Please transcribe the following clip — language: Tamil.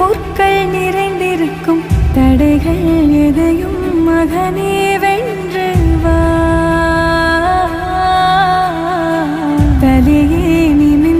முற்கள் நிறைந்திருக்கும் தடைகள் எதையும் மகனே வென்று வா. தலையே நிமிர்ந்து